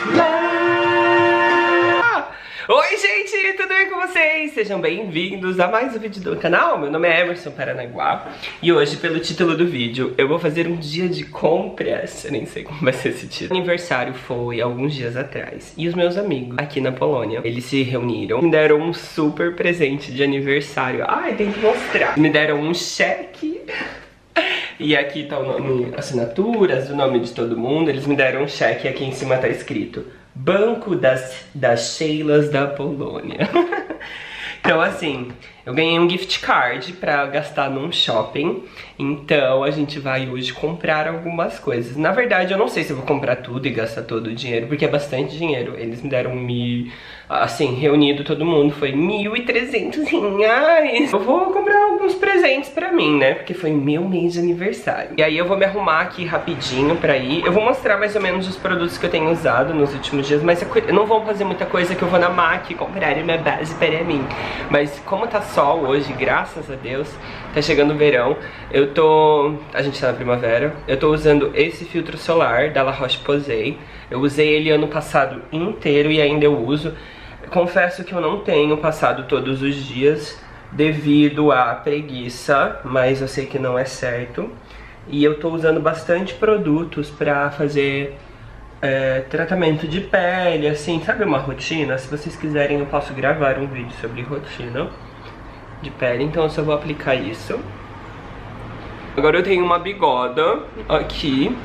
Oi gente, tudo bem com vocês? Sejam bem-vindos a mais um vídeo do canal. Meu nome é Emerson Paranaguá e hoje, pelo título do vídeo, eu vou fazer um dia de compras. Eu nem sei como vai ser esse título. O aniversário foi alguns dias atrás e os meus amigos aqui na Polônia, eles se reuniram e me deram um super presente de aniversário. Ai, tem que mostrar. Me deram um cheque e aqui tá o nome, assinaturas, o nome de todo mundo. Eles me deram um cheque e aqui em cima tá escrito Banco das Sheilas da Polônia. Então assim, eu ganhei um gift card pra gastar num shopping. Então a gente vai hoje comprar algumas coisas. Na verdade eu não sei se eu vou comprar tudo e gastar todo o dinheiro, porque é bastante dinheiro. Eles me deram assim, reunido todo mundo, foi 1.300 reais. Eu vou comprar alguns presentes pra mim, né? Porque foi meu mês de aniversário. E aí eu vou me arrumar aqui rapidinho pra ir. Eu vou mostrar mais ou menos os produtos que eu tenho usado nos últimos dias, mas eu não vou fazer muita coisa, que eu vou na MAC comprar uma base para mim. Mas como tá sol hoje, graças a Deus, tá chegando o verão, a gente tá na primavera, eu tô usando esse filtro solar da La Roche-Posay. Eu usei ele ano passado inteiro e ainda eu uso. Confesso que eu não tenho passado todos os dias devido à preguiça, mas eu sei que não é certo. E eu tô usando bastante produtos pra fazer tratamento de pele, assim, sabe, uma rotina? Se vocês quiserem eu posso gravar um vídeo sobre rotina de pele, então eu só vou aplicar isso. Agora eu tenho uma bigoda aqui,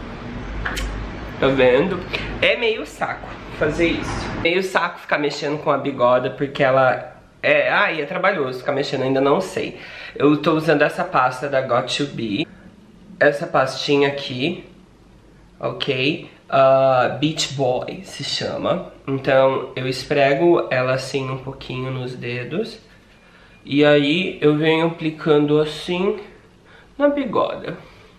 tá vendo? É meio saco fazer isso. Meio saco ficar mexendo com a bigoda, porque ela é trabalhoso ficar mexendo, ainda não sei. Eu tô usando essa pasta da Got2b, essa pastinha aqui, ok? Beach Boy se chama. Então eu esfrego ela assim um pouquinho nos dedos e aí eu venho aplicando assim na bigoda.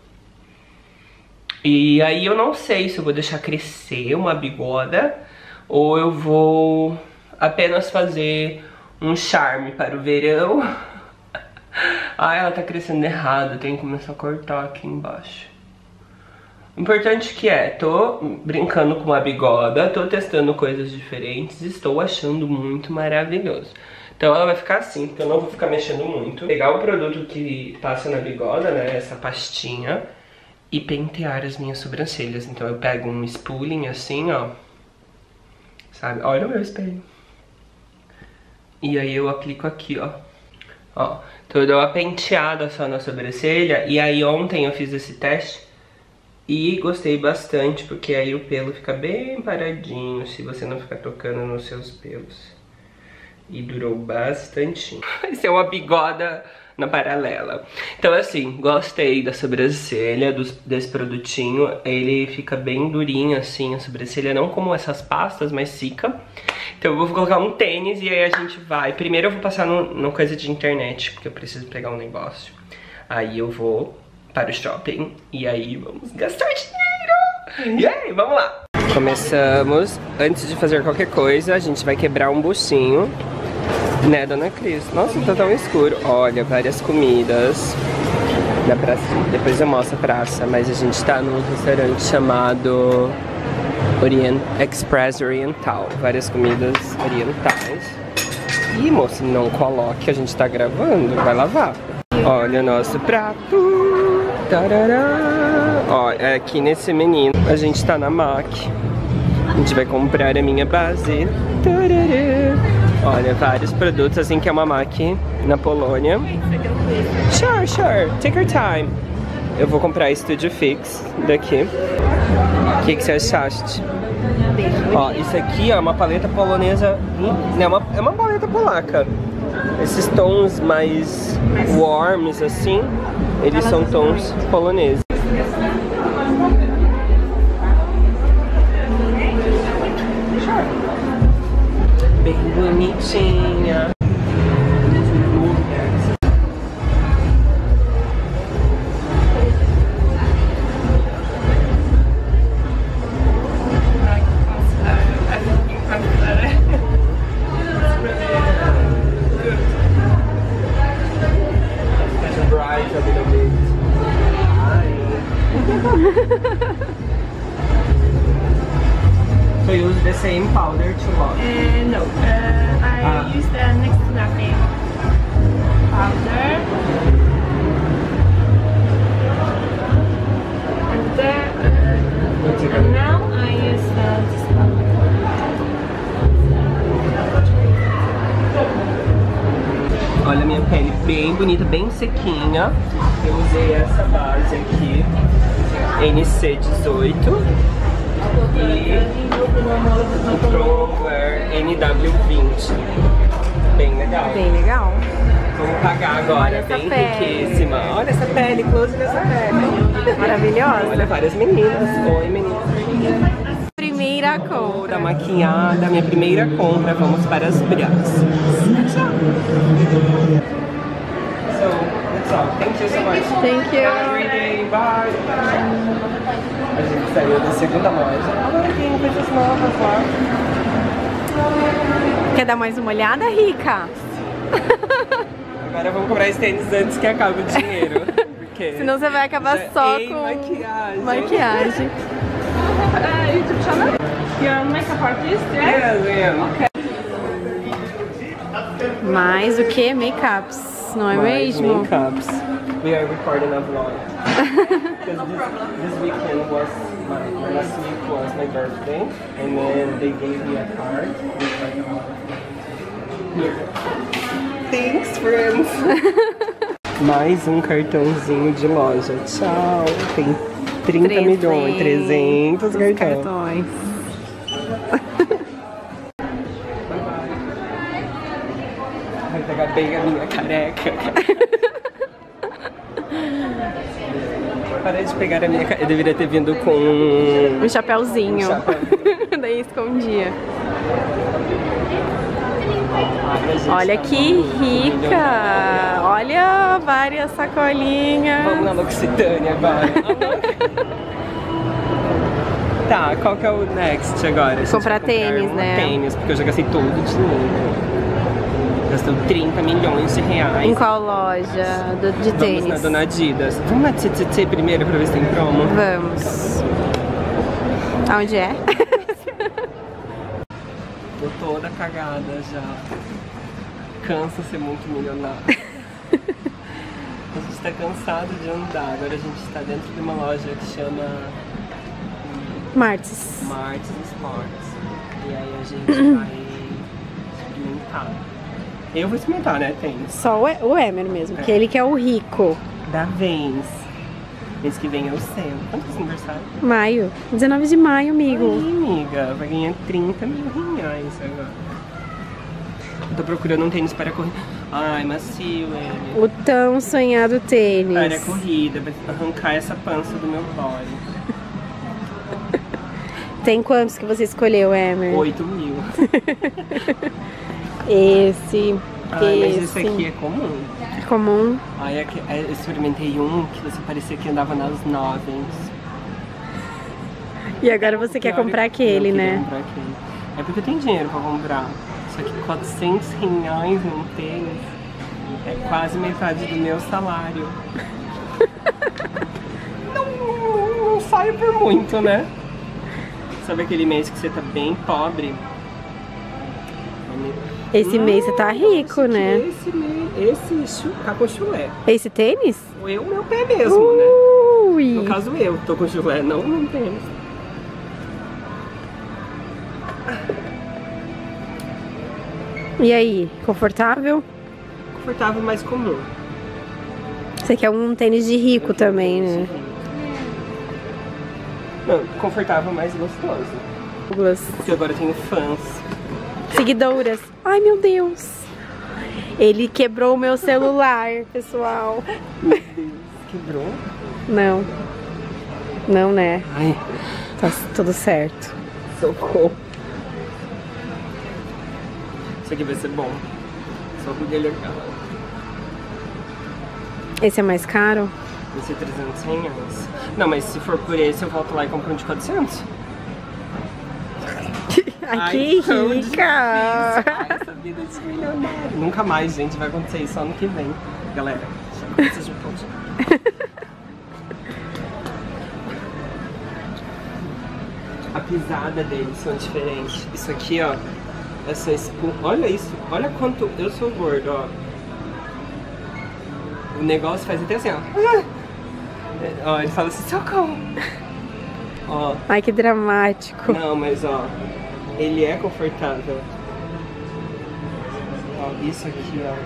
E aí eu não sei se eu vou deixar crescer uma bigoda ou eu vou apenas fazer um charme para o verão. Ah, ela tá crescendo errado, tem que começar a cortar aqui embaixo. Importante que tô brincando com a bigoda, tô testando coisas diferentes, estou achando muito maravilhoso. Então ela vai ficar assim, porque eu não vou ficar mexendo muito. Pegar o produto que passa na bigoda, né, essa pastinha, e pentear as minhas sobrancelhas. Então eu pego um spooling assim, ó, sabe? Olha o meu espelho. E aí eu aplico aqui, ó. Então eu dou uma penteada só na sobrancelha. E aí ontem eu fiz esse teste e gostei bastante, porque aí o pelo fica bem paradinho, se você não ficar tocando nos seus pelos. E durou bastante. Vai ser uma bigoda na paralela. Então assim, gostei da sobrancelha, desse produtinho. Ele fica bem durinho assim, a sobrancelha, não como essas pastas, mas fica. Então eu vou colocar um tênis e aí a gente vai. Primeiro eu vou passar no coisa de internet, porque eu preciso pegar um negócio. Aí eu vou para o shopping e aí vamos gastar dinheiro. E aí, vamos lá. Começamos. Antes de fazer qualquer coisa, a gente vai quebrar um buchinho, né, dona Cris? Nossa, tá tão escuro. Olha, várias comidas da praça. Depois eu mostro a praça, mas a gente tá num restaurante chamado Express Oriental. Várias comidas orientais. Ih, moço, não coloque, a gente tá gravando, vai lavar. Olha o nosso prato. Tarará. Ó, aqui nesse menino a gente tá na MAC. A gente vai comprar a minha base. Tarará. Olha, vários produtos, assim, que é uma MAC na Polônia. Sure, take your time. Eu vou comprar Studio Fix daqui. O que você achaste? Ó, isso aqui é uma paleta polonesa, né, é uma paleta polaca. Esses tons mais warms assim, eles são tons poloneses. Bem bonitinha. So you use the same powder to wash? No, I use the next to nothing powder. And now I use this powder. Olha a minha pele bem bonita, bem sequinha. Eu usei essa base aqui, NC18 e o Promwear NW20. Bem legal. Bem legal. Vamos pagar agora, bem riquíssima. Olha essa pele, close dessa pele. Maravilhosa. Olha várias meninas. Oi, meninas. Primeira Da compra. maquiada, minha primeira compra. Vamos para as braças. So, that's all. Thank you so much. Thank you. Have a great day. Bye. A gente saiu da segunda loja. Agora tem coisas novas lá. Quer dar mais uma olhada, Rica? Agora vamos comprar esse tênis antes que acabe o dinheiro. Porque Senão você vai acabar só com maquiagem. YouTube channel? You're a makeup artist, yeah? Yes, I am. Okay. Mais o que? Makeups, não é mesmo? Makeups. We are recording a vlog. Because this weekend was last week was my birthday, and then they gave me a card with like a lot of here. Thanks, friends. Mais um cartãozinho de loja. Tchau. Tem 30 milhões, 300 cartões. Vai pegar bem a minha careca. Parei de pegar a minha careca. Eu deveria ter vindo com Um chapéuzinho. Um chapéu. Daí escondia. Ai, gente, Olha tá que muito rica! Olha várias sacolinhas. Vamos na L'Occitânia agora. Tá, qual que é o next agora? A gente Comprar vai tênis, né? Tênis, porque eu já gastei todo o dinheiro. Gastou 30 milhões de reais. Em qual loja de tênis? Vamos na Dona Adidas. Vamos na TTT primeiro pra ver se tem promo? Vamos. Aonde é? Tô toda cagada já. Cansa ser muito milionário. A gente tá cansado de andar. Agora a gente tá dentro de uma loja que chama Martes. Martes Sports. E aí a gente vai experimentar. Eu vou experimentar, né? Tênis. Só o Emer mesmo, que ele que é o rico. Da vez. Mês que vem é o seu. Quanto é esse aniversário? Maio. 19 de maio, amigo. Aí, amiga, vai ganhar 30 mil reais agora. Eu tô procurando um tênis para correr. Ai, macio ele. O tão sonhado tênis. Para a corrida, vai arrancar essa pança do meu body. Tem quantos que você escolheu, Emer? 8 mil. Esse. Ai, mas esse aqui é comum. É comum. Ai, eu experimentei um que você parecia que andava nas nuvens. E agora você quer comprar aquele, né? Comprar aquele. É porque eu tenho dinheiro pra comprar. Só que 400 reais num tênis é quase metade do meu salário. não sai por muito, né? Sabe aquele mês que você tá bem pobre? Esse mês você tá rico, né? Esse tá com chulé. Esse tênis? Eu, meu pé mesmo, né? Ui. No caso eu tô com chulé, não no tênis. E aí, confortável? Confortável, mas comum. Você quer um tênis de rico também, né? Não, confortável, mas gostoso. Douglas. Porque agora eu tenho fãs. Seguidoras. Ai, meu Deus. Ele quebrou o meu celular, pessoal. Meu Deus, quebrou? Não. Não, né? Ai, Tá tudo certo. socorro. Isso aqui vai ser bom. Só porque ele é caro. Esse é mais caro? Vai ser 300 reais. Não, mas se for por esse, eu volto lá e compro um de 400. Aqui, tão rica! difícil. Ai, essa vida de milionário. Nunca mais, gente. Vai acontecer isso só ano que vem. Galera, vocês já A pisada pisadas deles são diferentes. Isso aqui, ó, essa espuma, olha isso, olha quanto eu sou gordo, ó. O negócio faz até assim, ó. Ó, ele fala assim, socorro. Ó. Ai, que dramático. Não, mas ó, ele é confortável. Ó, isso aqui, ó.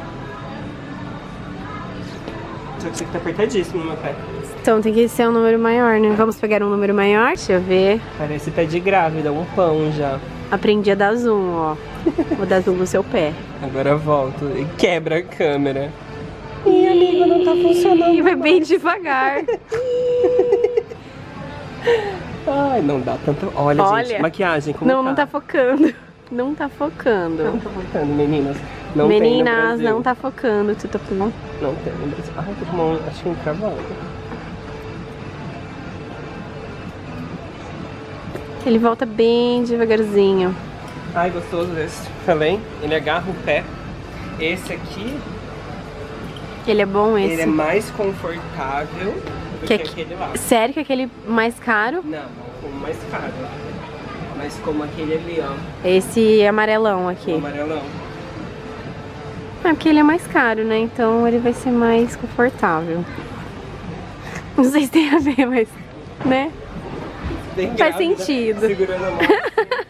Só que isso aqui tá apertadíssimo no meu pé. Então tem que ser um número maior, né? Vamos pegar um número maior? Deixa eu ver. Parece pé de grávida, um pão já. Aprendi a dar zoom, ó. Vou dar zoom no seu pé. Agora volto e quebra a câmera. Ih, amiga, não tá funcionando. E vai bem devagar. Ai, não dá tanto. Olha, gente, maquiagem como não tá focando. Não tá focando. Não tá focando, meninas. Não meninas, tem no Brasil. não tá focando. Tu tá focando? Não tem no Brasil. Ai, tô com uma, acho que um cavalo. Ele volta bem devagarzinho. Ai, gostoso esse. Falei, ele agarra o pé. Esse aqui, Ele é bom esse? ele é mais confortável do que aquele lá. Sério que aquele mais caro? Não, como mais caro. Mas como aquele ali, ó. Esse amarelão aqui. O amarelão. É porque ele é mais caro, né? Então ele vai ser mais confortável. Não sei se tem a ver, mas... né? Bem Faz grávida, sentido. Segurando a mão. Esse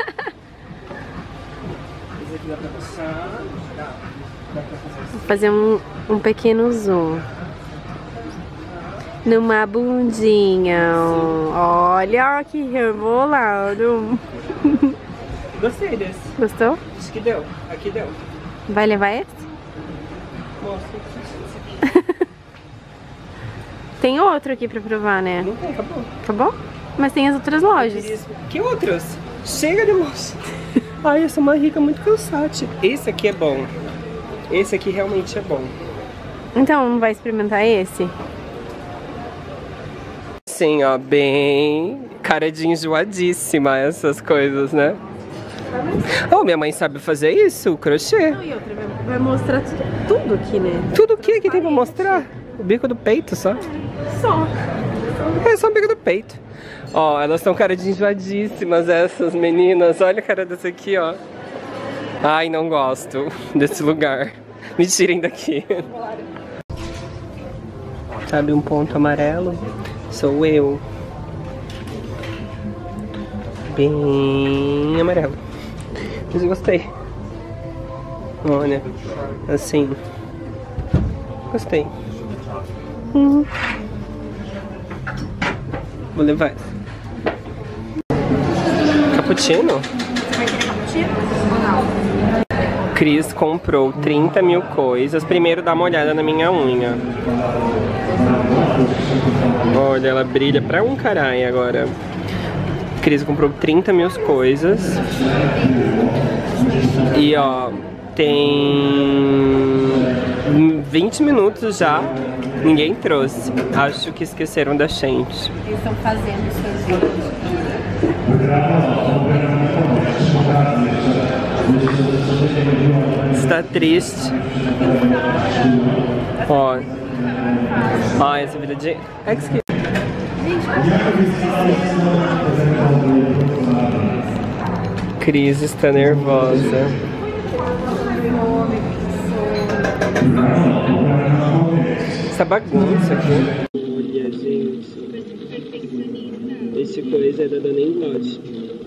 aqui dá pra puxar. Dá pra fazer assim. Vou fazer um pequeno zoom. Numa bundinha. Olha que rebolado. Gostei desse. Gostou? Acho que deu. Aqui deu. Vai levar esse? Mostra. Tem outro aqui pra provar, né? Não tem, acabou. Acabou? Mas tem as outras lojas. Que outras? Chega de moça. Ai, essa é uma rica muito cansate. Esse aqui é bom. Esse aqui realmente é bom. Então, não vai experimentar esse? Sim, ó, bem cara de enjoadíssima essas coisas, né? Oh, minha mãe sabe fazer isso, crochê. Não, e outra, vai mostrar tudo aqui, né? Tudo o que tem pra mostrar? O bico do peito só. Só. É só o bico do peito. Ó, elas estão cara de enjoadíssimas essas meninas. Olha a cara dessa aqui, ó. Ai, não gosto desse lugar. Me tirem daqui. Sabe um ponto amarelo? Sou eu. Bem amarelo. Mas eu gostei. Olha, assim. Gostei. Vou levar. Cappuccino? Cris comprou 30 mil coisas. Primeiro dá uma olhada na minha unha. Olha, ela brilha pra um caralho agora. Cris comprou 30 mil coisas. E ó, tem 20 minutos já. Ninguém trouxe. Acho que esqueceram da gente. Eles estão fazendo sorvete. Está triste. Ó. Ai, essa vida de... Cris está nervosa. Essa bagunça aqui. Olha, gente. Esse coisa é da Dona Inglot.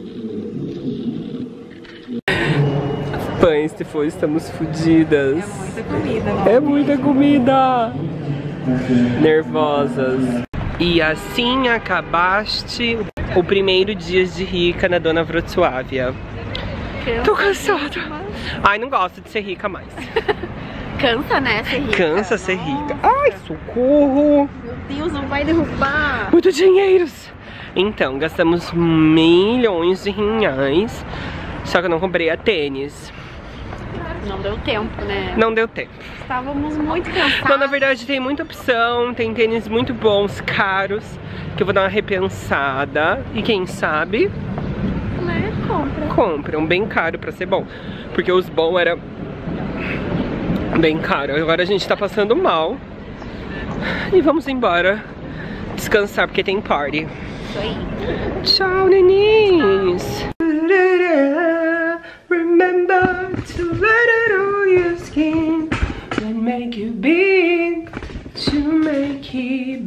Pães, se for, estamos fodidas. É muita comida, não? É muita comida. Nervosas. E assim acabaste o primeiro dia de rica na Dona Wrocławia. Tô cansada. Ai, não gosto de ser rica mais. Cansa, né, ser rica? Cansa ser rica. Ai, socorro. Meu Deus, não vai derrubar. Muito dinheiros. Então, gastamos milhões de reais. Só que eu não comprei a tênis. Não deu tempo, né? Não deu tempo. Estávamos muito cansados. Não, na verdade tem muita opção. Tem tênis muito bons, caros, que eu vou dar uma repensada. E quem sabe... né? Compra. Compram bem caro pra ser bom. Porque os bons eram bem caro. Agora a gente tá passando mal. E vamos embora descansar porque tem party. isso aí. Tchau, neninhos. Remember to let it on your skin and make you big, to make it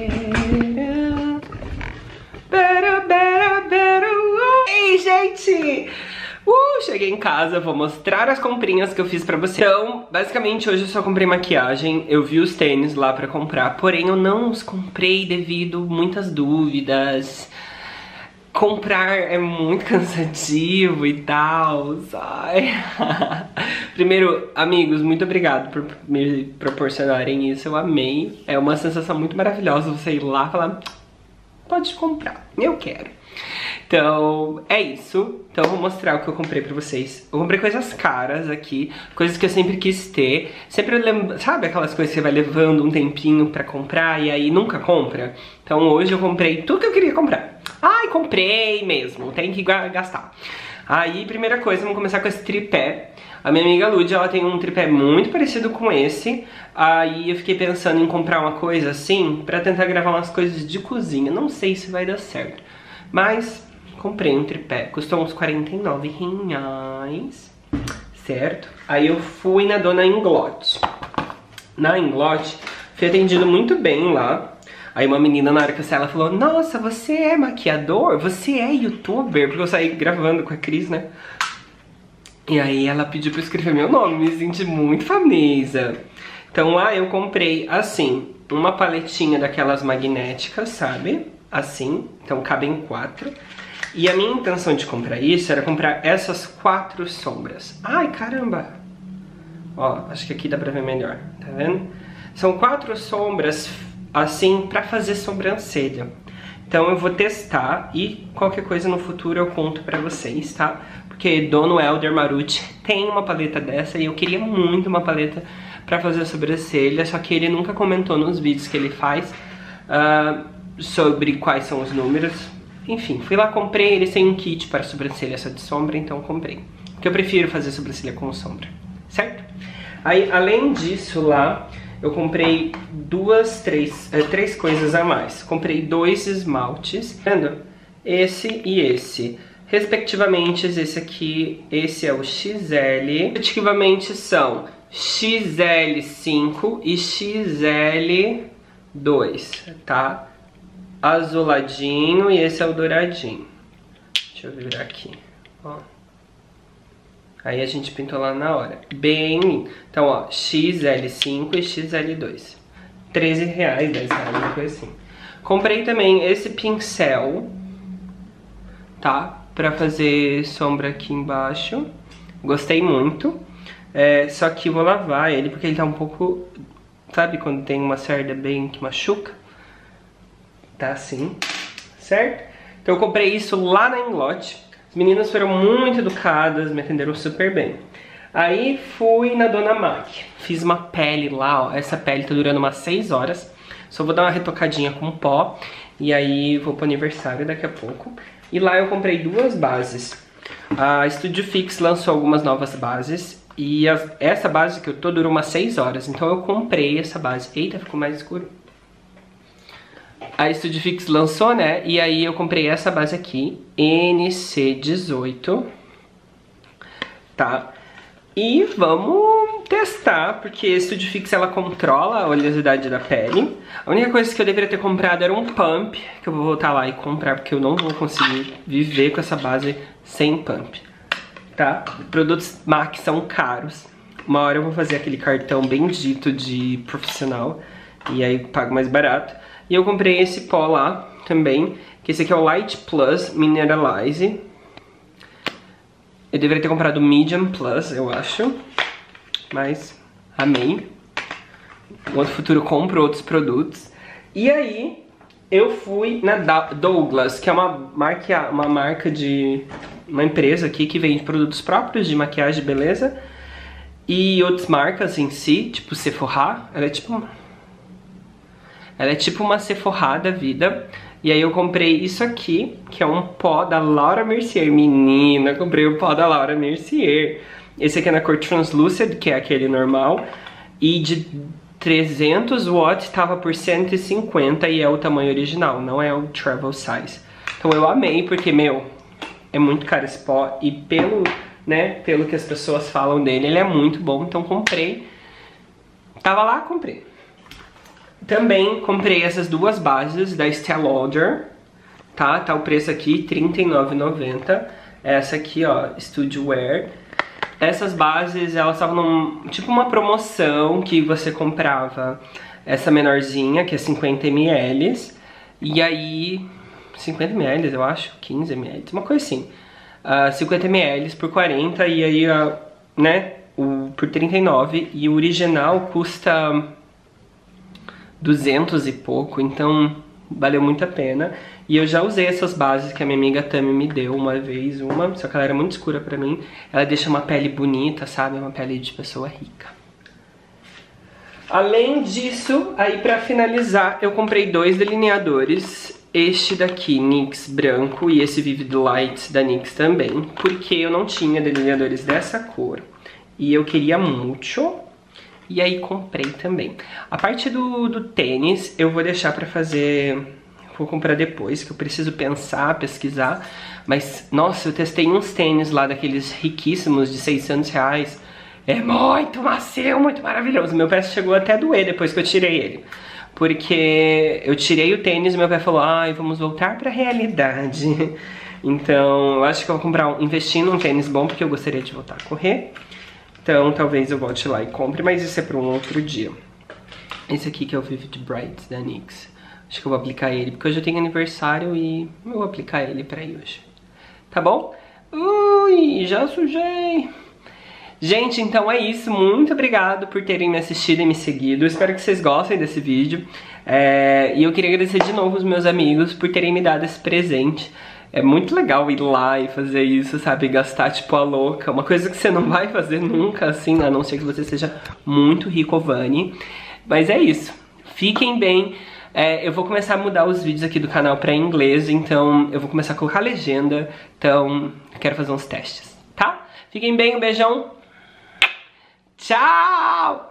better. Better, better, better. Ei, gente! Cheguei em casa, vou mostrar as comprinhas que eu fiz pra você. Então, basicamente, hoje eu só comprei maquiagem. Eu vi os tênis lá pra comprar, porém eu não os comprei devido a muitas dúvidas. Comprar é muito cansativo e tal. Primeiro, amigos, muito obrigado por me proporcionarem isso. Eu amei. É uma sensação muito maravilhosa você ir lá e falar: pode comprar, eu quero. Então, é isso. Então eu vou mostrar o que eu comprei pra vocês. Eu comprei coisas caras aqui, coisas que eu sempre quis ter. Sempre lembro, sabe aquelas coisas que você vai levando um tempinho pra comprar e aí nunca compra? Então hoje eu comprei tudo que eu queria comprar. Ai, comprei mesmo, tem que gastar. Aí, primeira coisa, vamos começar com esse tripé. A minha amiga Lud, ela tem um tripé muito parecido com esse. Aí eu fiquei pensando em comprar uma coisa assim pra tentar gravar umas coisas de cozinha. Não sei se vai dar certo, mas comprei um tripé, custou uns R$49, certo? Aí eu fui na dona Inglot. Na Inglot, fui atendido muito bem lá. Aí uma menina na hora que eu saí, ela falou: nossa, você é maquiador? Você é youtuber? Porque eu saí gravando com a Cris, né? E aí ela pediu pra eu escrever meu nome, me senti muito famosa. Então lá eu comprei, assim, uma paletinha daquelas magnéticas, sabe? Assim, então cabem 4. E a minha intenção de comprar isso era comprar essas 4 sombras. Ai, caramba! Ó, acho que aqui dá pra ver melhor, tá vendo? São 4 sombras, assim, pra fazer sobrancelha. Então eu vou testar e qualquer coisa no futuro eu conto pra vocês, tá? Porque Dono Helder Marucci tem uma paleta dessa e eu queria muito uma paleta pra fazer sobrancelha, só que ele nunca comentou nos vídeos que ele faz sobre quais são os números. Enfim, fui lá, comprei, eles têm um kit para sobrancelha só de sombra, então comprei. Porque eu prefiro fazer sobrancelha com sombra, certo? Aí, além disso lá, eu comprei três coisas a mais. Comprei 2 esmaltes, tá vendo? Esse e esse. Respectivamente, esse aqui, esse é o XL. Respectivamente são XL5 e XL2, tá? Azuladinho e esse é o douradinho. Deixa eu virar aqui, ó. Aí a gente pintou lá na hora. Bem lindo. Então, ó, XL5 e XL2. R$13, R$10, uma coisa assim. Comprei também esse pincel, tá? Pra fazer sombra aqui embaixo. Gostei muito. Só que vou lavar ele porque ele tá um pouco... Sabe quando tem uma cerda bem que machuca? Tá assim, certo? Então eu comprei isso lá na Inglot. As meninas foram muito educadas, me atenderam super bem. Aí fui na Dona Mac. Fiz uma pele lá, ó. Essa pele tá durando umas 6 horas. Só vou dar uma retocadinha com pó. E aí vou pro aniversário daqui a pouco. E lá eu comprei 2 bases. A Studio Fix lançou algumas novas bases. E essa base que eu tô durou umas 6 horas. Então eu comprei essa base. Eita, ficou mais escuro. A Studio Fix lançou, né? E aí eu comprei essa base aqui, NC18, tá? E vamos testar, porque a Studio Fix, ela controla a oleosidade da pele. A única coisa que eu deveria ter comprado era um pump, que eu vou voltar lá e comprar, porque eu não vou conseguir viver com essa base sem pump, tá? Produtos MAC são caros. Uma hora eu vou fazer aquele cartão bendito de profissional, e aí pago mais barato. E eu comprei esse pó lá também, que esse aqui é o Light Plus Mineralize. Eu deveria ter comprado o Medium Plus, eu acho. Mas amei. No outro futuro eu compro outros produtos. E aí eu fui na Douglas, que é uma marca de... uma empresa aqui que vende produtos próprios de maquiagem, beleza? E outras marcas em si, tipo Sephora. Ela é tipo uma Sephora da vida. E aí eu comprei isso aqui, que é um pó da Laura Mercier. Menina, comprei o pó da Laura Mercier. Esse aqui é na cor Translucid, que é aquele normal. E de 300 watts tava por 150 e é o tamanho original, não é o travel size. Então eu amei, porque, meu, é muito caro esse pó e pelo que as pessoas falam dele, ele é muito bom, então comprei. Tava lá, comprei. Também comprei essas duas bases da Estée Lauder, tá? Tá o preço aqui, R$39,90. Essa aqui, ó, Studio Wear. Essas bases, elas estavam tipo uma promoção que você comprava essa menorzinha, que é 50 ml. E aí, 50 ml, eu acho, 15 ml, uma coisa assim. 50 ml por 40 e aí, né, por 39. E o original custa 200 e pouco, então valeu muito a pena. E eu já usei essas bases que a minha amiga Tami me deu uma vez, só que ela era muito escura pra mim. Ela deixa uma pele bonita, sabe? Uma pele de pessoa rica. Além disso, aí pra finalizar, eu comprei 2 delineadores. Este daqui, NYX branco, e esse Vivid Light da NYX também. Porque eu não tinha delineadores dessa cor. E eu queria muito. E aí comprei também. A parte do tênis, eu vou deixar pra fazer... Vou comprar depois, que eu preciso pensar, pesquisar. Mas, nossa, eu testei uns tênis lá, daqueles riquíssimos de R$600. É muito macio, muito maravilhoso. Meu pé chegou até a doer depois que eu tirei ele. Porque eu tirei o tênis e meu pé falou, ai, vamos voltar pra realidade. Então, eu acho que eu vou comprar, investir num tênis bom, porque eu gostaria de voltar a correr. Então, talvez eu volte lá e compre, mas isso é pra um outro dia. Esse aqui que é o Vivid Bright da NYX. Acho que eu vou aplicar ele, porque hoje eu tenho aniversário e eu vou aplicar ele pra ir hoje. Tá bom? Ui, já sujei. Gente, então é isso. Muito obrigado por terem me assistido e me seguido. Espero que vocês gostem desse vídeo. E eu queria agradecer de novo os meus amigos por terem me dado esse presente. É muito legal ir lá e fazer isso, sabe? Gastar tipo a louca. Uma coisa que você não vai fazer nunca, assim, a não ser que você seja muito rico, Vani. Mas é isso. Fiquem bem. Eu vou começar a mudar os vídeos aqui do canal pra inglês, então eu vou começar a colocar legenda, então quero fazer uns testes, tá? Fiquem bem, um beijão, tchau!